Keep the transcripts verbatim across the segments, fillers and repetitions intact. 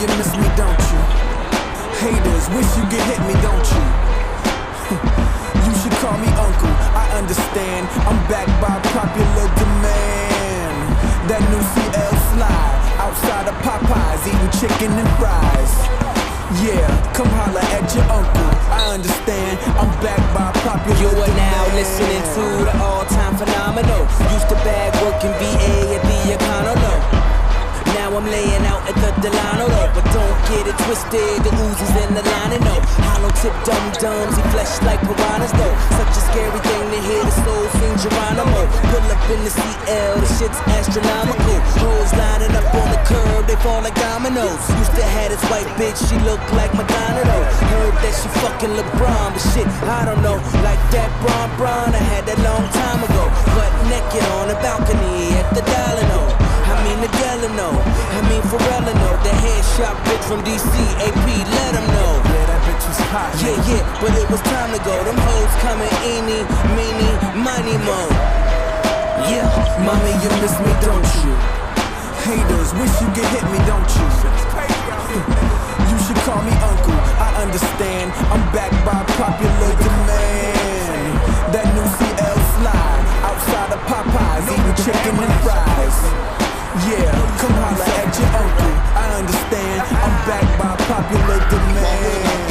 you miss me, don't you? Haters wish you could hit me, don't you? You should call me uncle, I understand. I'm backed by popular demand. That new C L slide outside of Popeyes, eating chicken and fries. Yeah, come holla at your uncle, I understand. I'm backed by popular You are demand. now listening to the all-time phenomenal. Used to bag working V A at the Econo. Now I'm laying out at the Delano, though. But don't get it twisted, the Uzi's in the line, no. Hollow tip dum-dums, he flesh like piranhas, though. Such a scary thing to hear the soul sing Geronimo. Pull up in the C L, the shit's astronomical. Hoes lining up on the curb, they fall like dominoes. Used to have this white bitch, she looked like Madonna, though. Heard that she fucking LeBron, but shit, I don't know. Like that Bron Bron, I had that long time ago. Butt naked on the balcony at the Delano. I mean the Delano, I mean Pharrellino, the headshot bitch from D C, A P, let him know. Yeah, that bitch was hot. Yeah, yeah, but it was time to go. Them hoes coming eeny, meeny, miny, mo. Yeah, Mommy, you miss me, don't you? Haters wish you could hit me, don't you? You should call me uncle, I understand. I'm backed by popular demand. That new C L slide outside of Popeyes, eating chicken and fries. Yeah, come holla at your uncle, I understand. I'm backed by popular demand.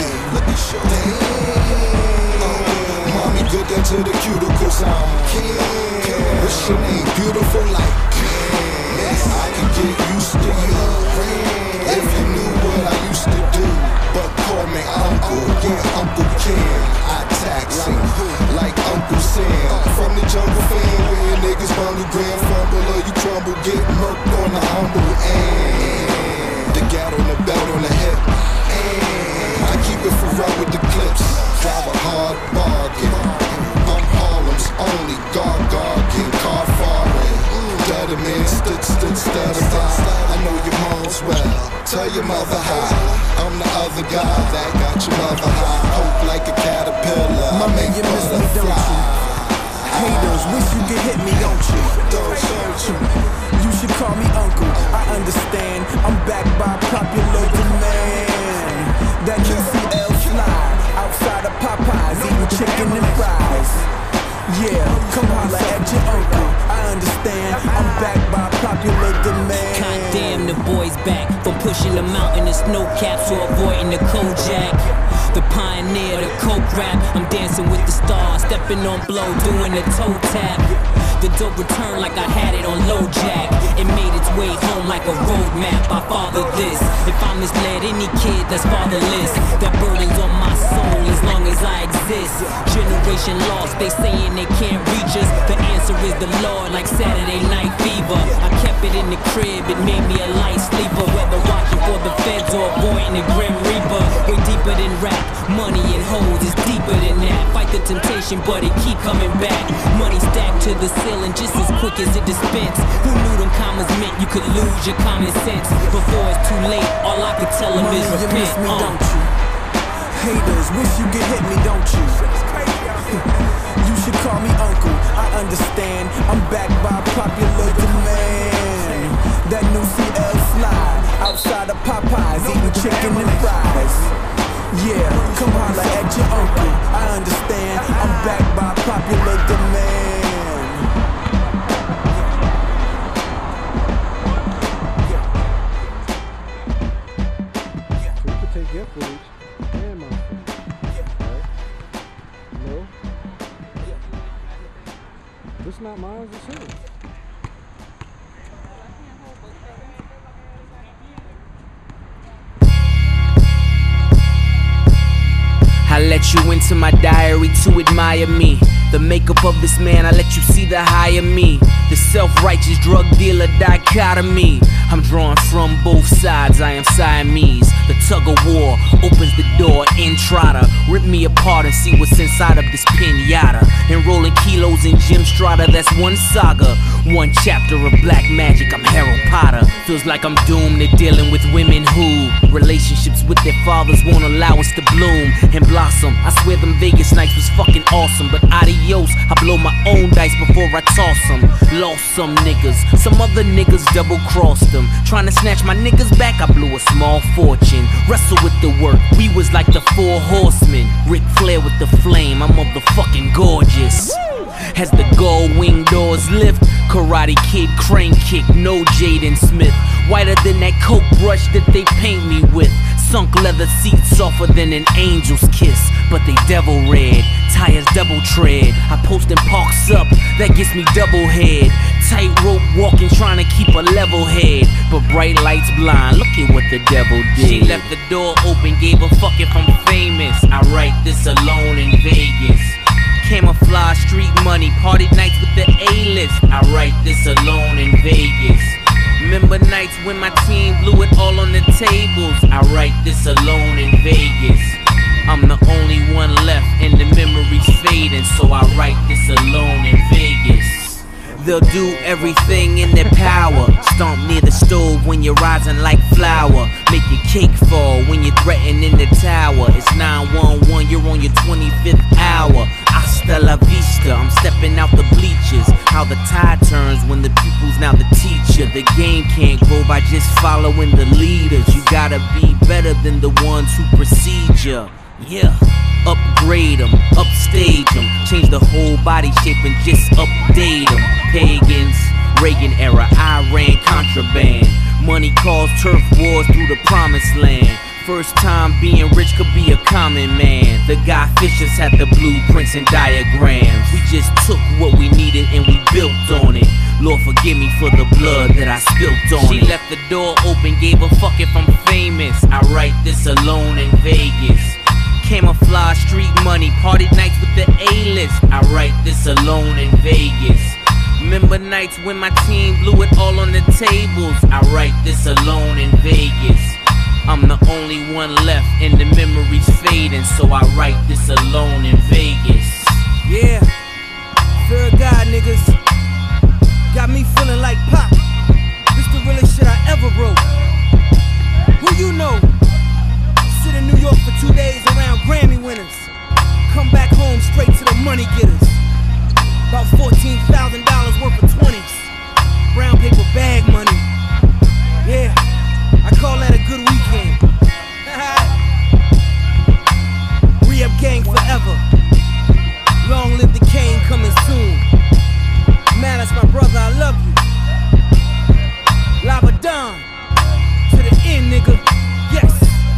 Mommy, get down to the cuticles, I'm King. What's your name? Beautiful like I can get used to you if you knew what I used to do. But call me uncle, yeah, Uncle Ken. I tax him like Uncle Sam. From the jungle fan, where niggas bundle grand fumble or you crumble, get murked on the humble. And the gat on the belt on the hip. And I keep it for real with the clips. Drive a hard bargain. I'm Harlem's only guard guardian, car foreign. Dirty man, stood, stood, stutter by. I know your mom's well. Tell your mother hi. I'm the other guy that got your mother high. Hope like a caterpillar. My man, you miss me, don't you? Haters wish you could hit me, don't you? Don't you? You should call me uncle, I understand. I'm backed by popular demand. That new C L slide outside of Popeyes, eating chicken and fries. Yeah, come holla at your uncle, I understand. I'm backed by popular demand. goddamn, the boy's back. From pushing the mountain in snow caps to avoiding the Kojak. The pioneer, the coke rap. I'm dancing with the stars, stepping on blow, doing the toe tap. The dope returned like I had it on low jack. It made its way home like a road map. I father this. If I misled any kid that's fatherless, that burden's on my soul as long as I exist. Generation lost, they saying they can't reach us. The answer is the Lord, like Saturday Night Fever. I kept it in the crib, it made me a light sleeper. Whether watching for the feds or avoiding the Grim Reaper. Way deeper than rap, money and hoes is deeper than that. Fight the temptation, but it keep coming back. Money stacked to the ceiling just as quick as it dispense. Who knew them commas meant you could lose your common sense? Before it's too late, all I could tell them is repent. You miss me, uh. don't you? Haters wish you could hit me, don't you? You should call me uncle, I understand. I'm backed by popular demand. That new C L slide outside of Popeyes, eating chicken and fries. Yeah, come holla at your uncle, I understand. I'm backed by popular demand. So you could take your footage and my footage, right? No? This not mine, it's his. I let you into my diary to admire me. The makeup of this man, I let you see the higher me. The self-righteous drug dealer dichotomy. I'm drawn from both sides, I am Siamese. The tug of war opens the door, entrada. Rip me apart and see what's inside of this pinata. Enrolling kilos in Jim Strata, that's one saga. One chapter of black magic, I'm Harry Potter. Feels like I'm doomed to dealing with women who relationships with their fathers won't allow us to bloom and blossom. I swear them Vegas nights was fucking awesome, but adios, I blow my own dice before I toss them. Lost some niggas. Some other niggas double crossed them. Trying to snatch my niggas back, I blew a small fortune. Wrestle with the work, we was like the four horsemen. Ric Flair with the flame, I'm motherfucking gorgeous. As the gold wing doors lift, Karate Kid crane kick, no Jaden Smith. Whiter than that coke brush that they paint me with. Sunk leather seats softer than an angel's kiss, but they devil red, tires double tread. I post in parks up, that gets me double head. Tightrope walking, trying to keep a level head, but bright lights blind, look at what the devil did. She left the door open, gave a fuck if I'm famous. I write this alone in Vegas. Camouflage street money, party nights with the A-list. I write this alone in Vegas. Remember nights when my team blew it all on the tables. I write this alone in Vegas. I'm the only one left and the memories fading, so I write this alone in Vegas. They'll do everything in their power. Stomp near the stove when you're rising like flour. Make your cake fall when you're threatening the tower. It's nine one one, you're on your twenty-fifth hour. Hasta la vista, I'm stepping out the bleachers. How the tide turns when the pupil's now the teacher. The game can't grow by just following the leaders. You gotta be better than the ones who precede ya. Yeah, upgrade them, upstage them, change the whole body shape and just update them. Pagans, Reagan era, Iran contraband. Money caused turf wars through the promised land. First time being rich could be a common man. The guy Fishers had the blueprints and diagrams. We just took what we needed and we built on it. Lord forgive me for the blood that I spilt on it. She left the door open, gave a fuck if I'm famous. I write this alone in Vegas. Camouflage street money, party nights with the A-list. I write this alone in Vegas. Remember nights when my team blew it all on the tables. I write this alone in Vegas. I'm the only one left and the memories fading, so I write this alone in Vegas. Yeah, fear of God, niggas. Got me feeling like Pop. This the realest shit I ever wrote. Who you know? Sit in New York for two days around Grammy winners. Come back home straight to the money getters. About fourteen thousand dollars worth of twenties. Brown paper bag money. Yeah, I call that a good weekend. Re-up gang forever. Long live the cane coming soon. Man, that's my brother, I love you. Lava Don. To the end, nigga. Yes.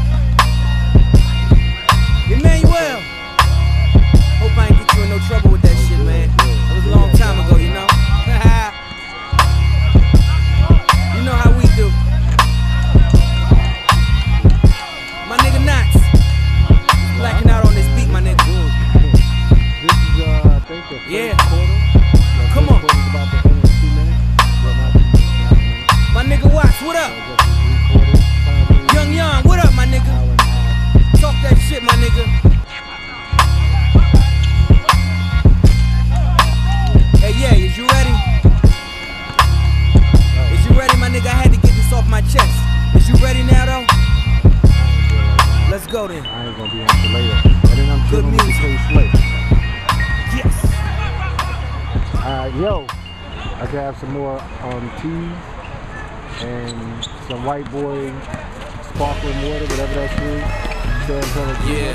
Emmanuel. Hope I ain't get you in no trouble with that shit, man. That was a long time ago, you know? You know how we do. My nigga Knots. Blacking out on this beat, my nigga. This is, uh, I think the first Yeah. quarter. The Come first on. quarter's about to end in two minutes. Well, not two minutes. My nigga Watts, what up? So just three quarters, probably Young Young, what up, my nigga? hour and a half. Talk that shit, my nigga. Hey, yeah, is you ready? Is you ready, my nigga? I had to get this off my chest. Is you ready now, though? Let's go then. I ain't gonna be on till later. And then I'm Good dealing with the music. case slate. Yes. Uh, yo, I can have some more um, teas and some white boy sparkling water, whatever that is. San Pellegrino. Yeah.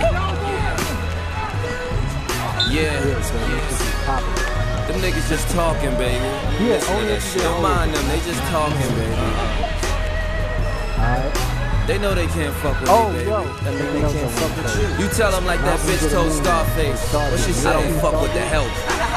Yeah. Yeah, so this shit is popping. Them niggas just talking, baby. Yeah, Listen to only that if shit. you Don't get mind them, they just talking, baby. Alright. They know they can't fuck with Oh, me, baby. yo. That mean they know can't fuck something with to you. say. You tell them like that Nothing bitch to the told moon. Scarface. Scarface. What she say? I don't Yeah. fuck with the help.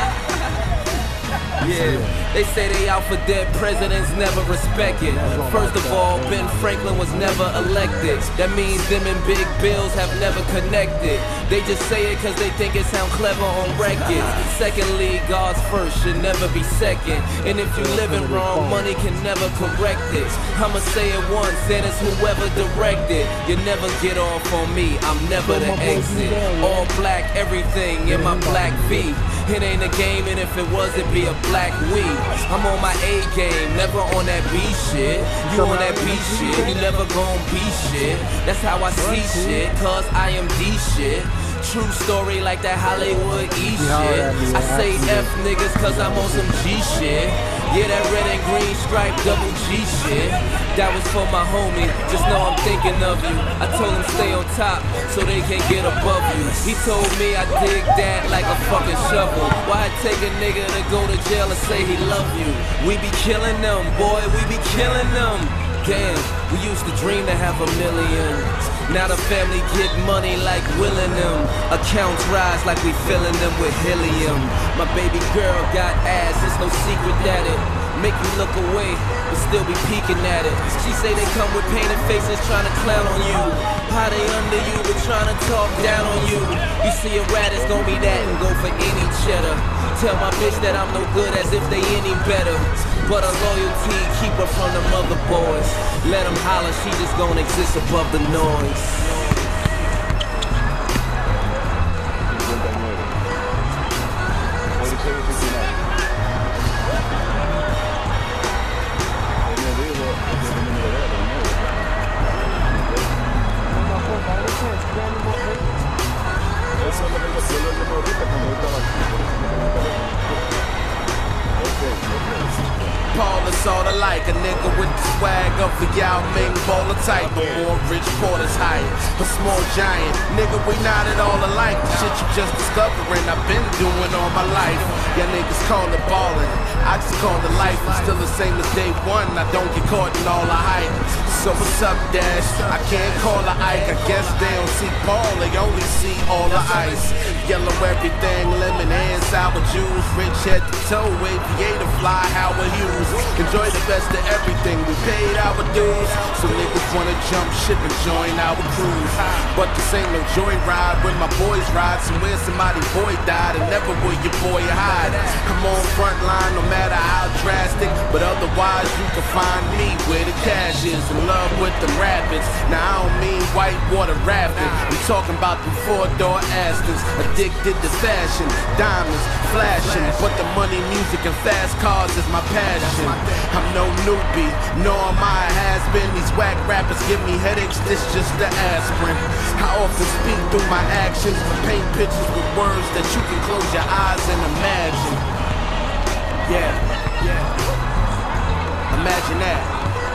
Yeah, they say they out for dead presidents, never respected. First of all, Ben Franklin was never elected. That means them and Big Bills have never connected. They just say it cause they think it sound clever on records. Secondly, God's first should never be second. And if you living wrong, money can never correct it. I'ma say it once, and it's whoever directed. You never get off on me, I'm never the exit. All black, everything in my black V. It ain't a game, and if it was, it'd be a black we. I'm on my A game, never on that B shit. You on that B shit, you never gon' be shit. That's how I see shit, cause I am D shit. True story like that Hollywood E shit. I say F niggas cause I'm on some G shit. Yeah, that red and green stripe double G shit. That was for my homie, just know I'm thinking of you. I told him stay on top, so they can't get above you. He told me I dig that like a fucking shovel. Why take a nigga to go to jail and say he love you? We be killing them, boy, we be killing them. Damn, we used to dream to have a million. Now the family get money like willing them. Accounts rise like we filling them with helium. My baby girl got ass, it's no secret that it make you look away, but still be peeking at it. She say they come with painted faces trying to clown on you. How they under you, but trying to talk down on you. You see a rat, it's gonna be that and go for any cheddar. Tell my bitch that I'm no good as if they any better. But a loyalty keep her from the mother boys. Let them holler, she just gonna exist above the noise. Paul is all alike, a nigga with the swag of a Yao Ming bowler type, but more rich Porter's height, a small giant. Nigga, we not at all alike. The shit you just discovering, I've been doing all my life. Yeah, niggas call it ballin', I just call it life. I'm still the same as day one, I don't get caught in all the hype. So what's up, Dash? I can't call her Ike, I guess they don't see Paul, they only see all the ice. Yellow everything, lemon and sour juice, rich head to toe, aviator fly, Howard Hughes. Enjoy the best of everything, we paid our dues. So niggas wanna jump ship and join our cruise. But this ain't no joyride when my boys ride. Somewhere somebody boy died and never will your boy hide. I'm on front line no matter how drastic, but otherwise you can find me where the cash is. In love with the rapids, now I don't mean whitewater rafting. We talking about the four-door Astons, addicted to fashion, diamonds flashing, but the money, music, and fast cars is my passion. I'm no newbie, nor am I a has-been. These whack rappers give me headaches, this just the aspirin. I often speak through my actions, paint pictures with words that you can close your eyes and imagine. Yeah, yeah. Imagine that.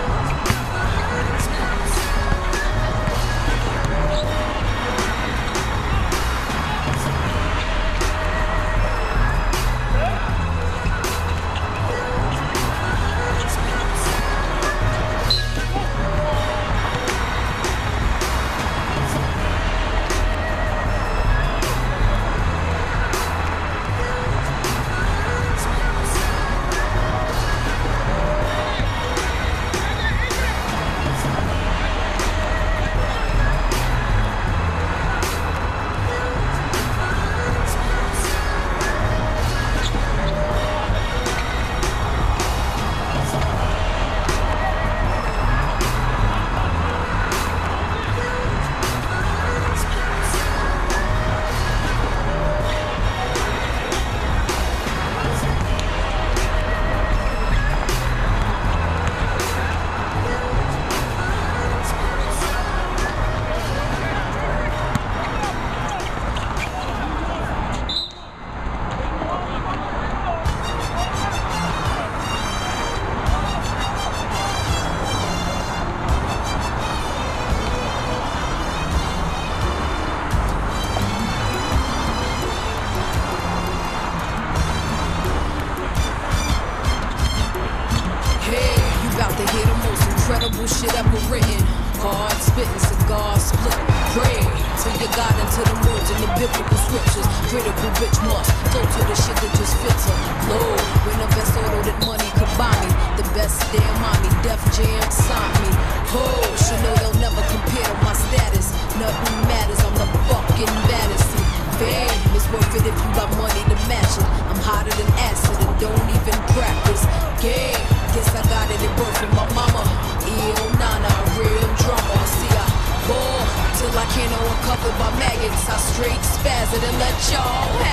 Incredible shit ever written. Hard spitting, cigar split. Pray till you got into the words in the biblical scriptures. Critical bitch must go to the shit that just fits her. Lord, when the best auto that money could buy me. The best damn mommy, Def Jam sign me. Oh, she know they'll never compare to my status. Nothing matters, I'm the fucking baddest. Fame is worth it if you got money to match it. I'm hotter than acid and don't even practice. Game, guess I got it at birth from my mama. Eo Nana, real drama. See, I ball till I can't know I'm covered by maggots. I straight spaz it and let y'all